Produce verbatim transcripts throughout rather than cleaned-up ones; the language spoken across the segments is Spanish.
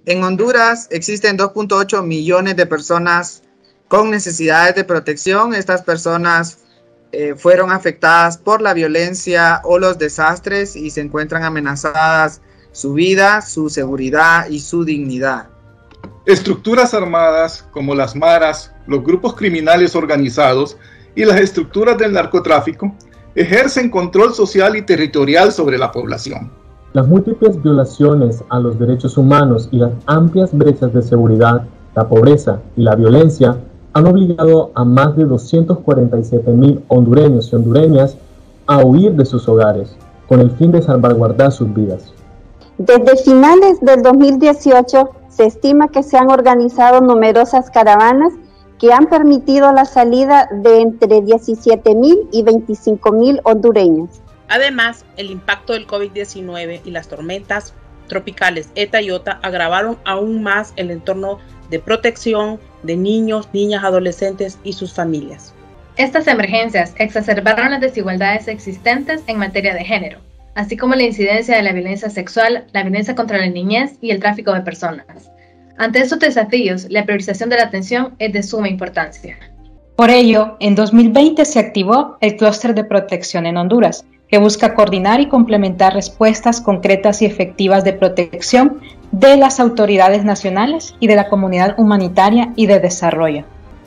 En Honduras existen dos punto ocho millones de personas con necesidades de protección. Estas personas eh, fueron afectadas por la violencia o los desastres y se encuentran amenazadas su vida, su seguridad y su dignidad. Estructuras armadas como las maras, los grupos criminales organizados y las estructuras del narcotráfico ejercen control social y territorial sobre la población. Las múltiples violaciones a los derechos humanos y las amplias brechas de seguridad, la pobreza y la violencia han obligado a más de doscientos cuarenta y siete mil hondureños y hondureñas a huir de sus hogares con el fin de salvaguardar sus vidas. Desde finales del dos mil dieciocho se estima que se han organizado numerosas caravanas que han permitido la salida de entre diecisiete mil y veinticinco mil hondureños. Además, el impacto del COVID diecinueve y las tormentas tropicales ETA y OTA agravaron aún más el entorno de protección de niños, niñas, adolescentes y sus familias. Estas emergencias exacerbaron las desigualdades existentes en materia de género, así como la incidencia de la violencia sexual, la violencia contra la niñez y el tráfico de personas. Ante estos desafíos, la priorización de la atención es de suma importancia. Por ello, en dos mil veinte se activó el Clúster de Protección en Honduras, que busca coordinar y complementar respuestas concretas y efectivas de protección de las autoridades nacionales y de la comunidad humanitaria y de desarrollo.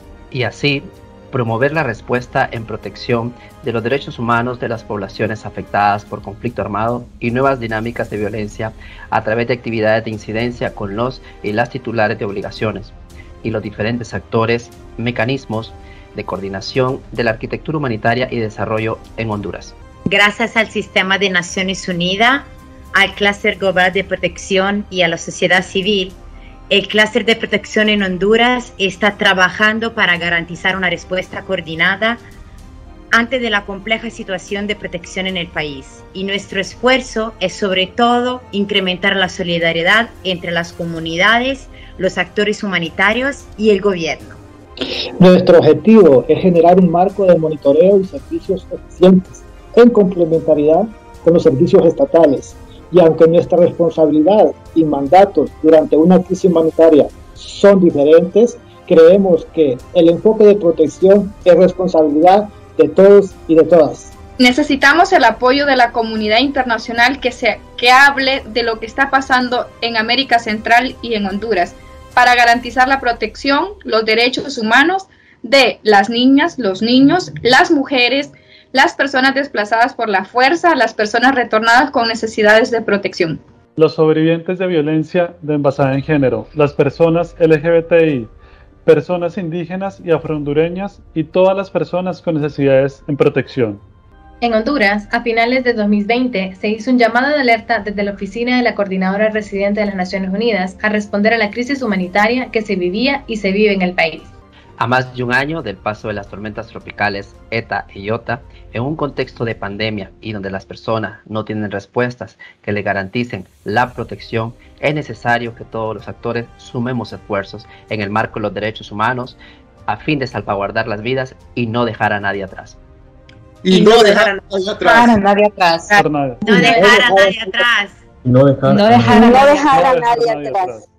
Y así, promover la respuesta en protección de los derechos humanos de las poblaciones afectadas por conflicto armado y nuevas dinámicas de violencia a través de actividades de incidencia con los y las titulares de obligaciones y los diferentes actores, mecanismos de coordinación de la arquitectura humanitaria y desarrollo en Honduras. Gracias al Sistema de Naciones Unidas, al Clúster Global de Protección y a la sociedad civil, el Clúster de Protección en Honduras está trabajando para garantizar una respuesta coordinada ante de la compleja situación de protección en el país. Y nuestro esfuerzo es sobre todo incrementar la solidaridad entre las comunidades, los actores humanitarios y el gobierno. Nuestro objetivo es generar un marco de monitoreo y servicios eficientes en complementariedad con los servicios estatales. Y aunque nuestra responsabilidad y mandatos durante una crisis humanitaria son diferentes, creemos que el enfoque de protección es responsabilidad de todos y de todas. Necesitamos el apoyo de la comunidad internacional que, se, que hable de lo que está pasando en América Central y en Honduras para garantizar la protección, los derechos humanos de las niñas, los niños, las mujeres, las personas desplazadas por la fuerza, las personas retornadas con necesidades de protección. Los sobrevivientes de violencia de basada en género, las personas L G B T I, personas indígenas y afrohondureñas y todas las personas con necesidades en protección. En Honduras, a finales de dos mil veinte, se hizo un llamado de alerta desde la Oficina de la Coordinadora Residente de las Naciones Unidas a responder a la crisis humanitaria que se vivía y se vive en el país. A más de un año del paso de las tormentas tropicales ETA y OTA, en un contexto de pandemia y donde las personas no tienen respuestas que le garanticen la protección, es necesario que todos los actores sumemos esfuerzos en el marco de los derechos humanos a fin de salvaguardar las vidas y no dejar a nadie atrás. Y, y no, no dejar a nadie atrás. A nadie atrás. No dejar a nadie atrás. No dejar, no dejar, no dejar a nadie atrás.